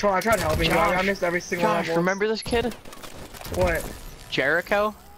I tried helping you. I missed every single Josh, level. remember this kid? What? Jericho?